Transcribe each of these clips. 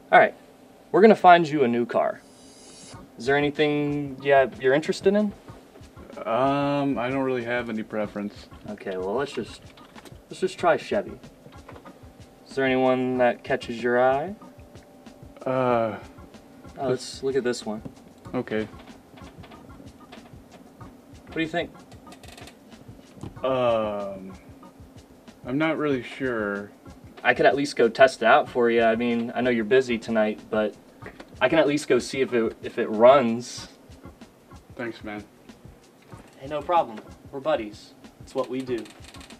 Alright, we're gonna find you a new car. Is there anything you're interested in? I don't really have any preference. Okay, well let's just try Chevy. Is there anyone that catches your eye? Let's look at this one. Okay. What do you think? I'm not really sure. I could at least go test it out for you. I mean, I know you're busy tonight, but I can at least go see if it runs. Thanks, man. Hey, no problem. We're buddies. It's what we do.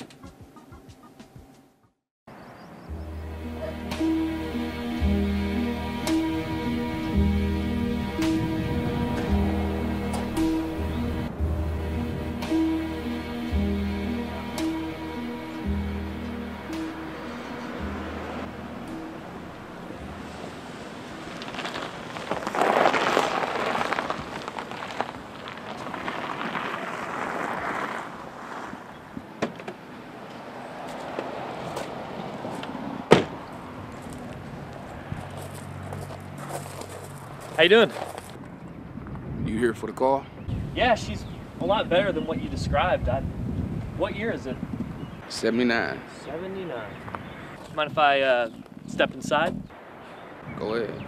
How you doing? You here for the car? Yeah, she's a lot better than what you described. What year is it? 79. 79. Mind if I step inside? Go ahead.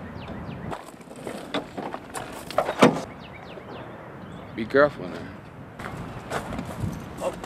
Be careful now. Oh.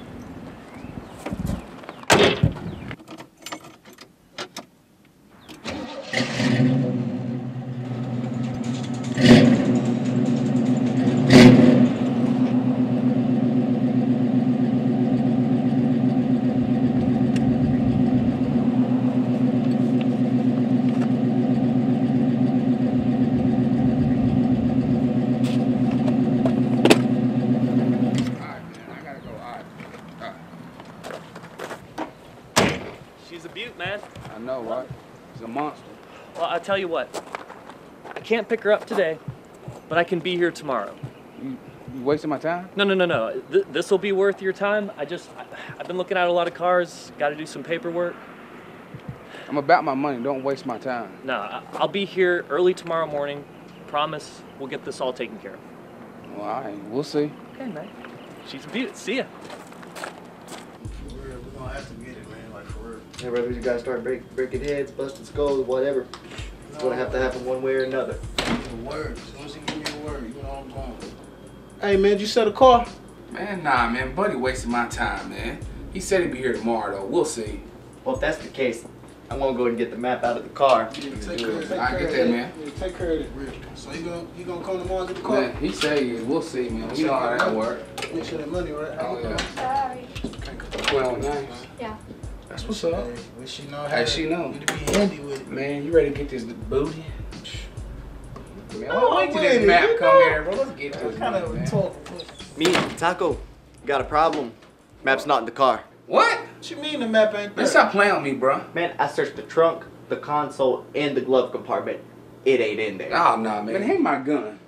She's a beaut, man. I know, right? She's a monster. Well, I'll tell you what. I can't pick her up today, but I can be here tomorrow. You wasting my time? No. This will be worth your time. I've been looking at a lot of cars. Got to do some paperwork. I'm about my money. Don't waste my time. No, I'll be here early tomorrow morning. Promise we'll get this all taken care of. Well, all right. We'll see. Okay, man. She's a beaut. See ya. We're gonna have to get it, man. Like, for real. Yeah, brothers, you gotta start breaking heads, busting skulls, whatever. It's gonna have to happen one way or another. The word. As soon as you give me a word, you know I'm going. Hey, man, did you sell the car? Man, nah, man. Buddy wasting my time, man. He said he'd be here tomorrow, though. We'll see. Well, if that's the case, I'm gonna go ahead and get the map out of the car. Yeah, take care of I get that, man. Yeah, take care of that, real. So you gonna come tomorrow and get the car? Man, he said he is. We'll see, man. You know how that work. Make sure that money, right? Oh, yeah. Sorry. Well, nice. Yeah. That's what's up. Well, she know how Hey, she know. you to be handy with it. Man, you ready to get this booty? Man, Oh, wait till wait, this map you come know. here, bro. Let's get What this kind man, of man. talk? Me, Taco, got a problem. Map's not in the car. What? What you mean the map ain't there? Man, stop playing with me, bro. Man, I searched the trunk, the console, and the glove compartment. It ain't in there. Oh, nah, man. Hang my gun.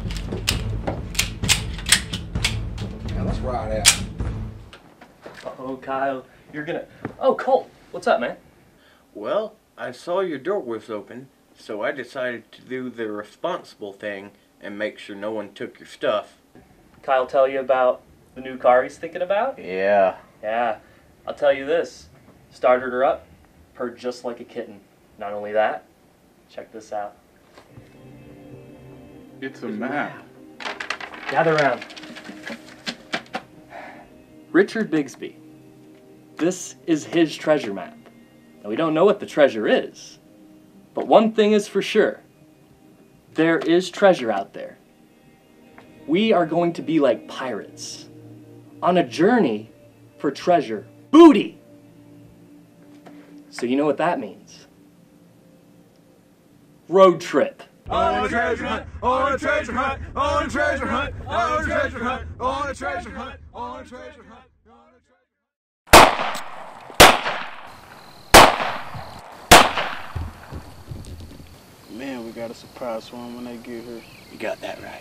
Now, let's ride out. Uh-oh, Kyle. You're gonna... Oh, Colt. What's up, man? Well, I saw your door was open, so I decided to do the responsible thing and make sure no one took your stuff. Kyle tell you about the new car he's thinking about? Yeah. Yeah. I'll tell you this. Started her up, purred just like a kitten. Not only that, check this out. It's a map. Gather around. Richard Bigsby. This is his treasure map. Now, we don't know what the treasure is, but one thing is for sure. There is treasure out there. We are going to be like pirates on a journey for treasure. Booty! So you know what that means. Road trip. On a treasure hunt, on a treasure hunt, on a treasure hunt, on a treasure hunt, on a treasure hunt, on a treasure hunt. Man, we got a surprise for them when they get here. You got that right.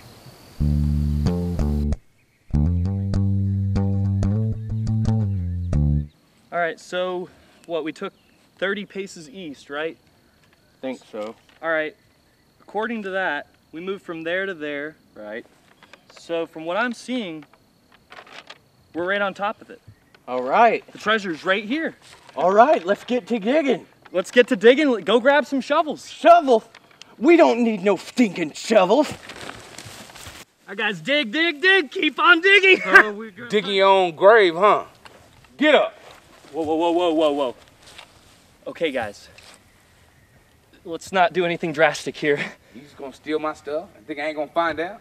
All right, so what, we took 30 paces east, right? Think so. All right, according to that, we moved from there to there, right? So from what I'm seeing, we're right on top of it. All right. The treasure's right here. All right, let's get to digging. Let's get to digging. Go grab some shovels. Shovel? We don't need no stinking shovels. All right, guys, dig, dig, dig. Keep on digging. Digging your own grave, huh? Get up. Whoa, whoa, whoa, whoa, whoa, whoa. Okay, guys. Let's not do anything drastic here. You just gonna steal my stuff? I think I ain't gonna find out?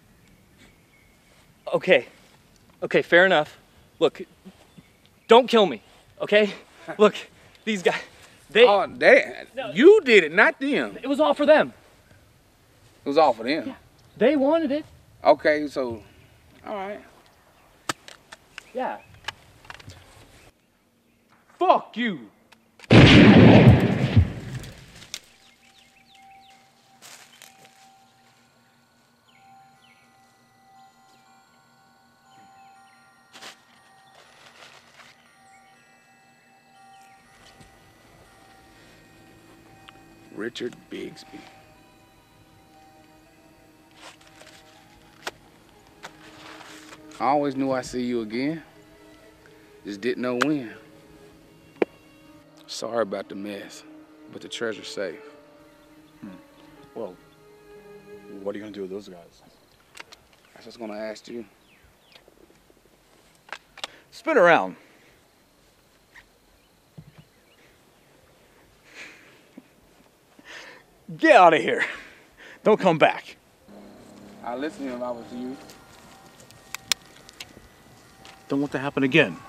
Okay. Okay, fair enough. Look, don't kill me, okay? Look, these guys, Oh, you did it, not them. it was all for them. It was all for them. Yeah. They wanted it. Okay, so, all right. Yeah. Fuck you. Richard Bigsby. I always knew I'd see you again. Just didn't know when. Sorry about the mess, but the treasure's safe. Well, what are you gonna do with those guys? I was just gonna ask you. Spin around. Get out of here. Don't come back. I'd listen to him if I was you. Don't want to happen again.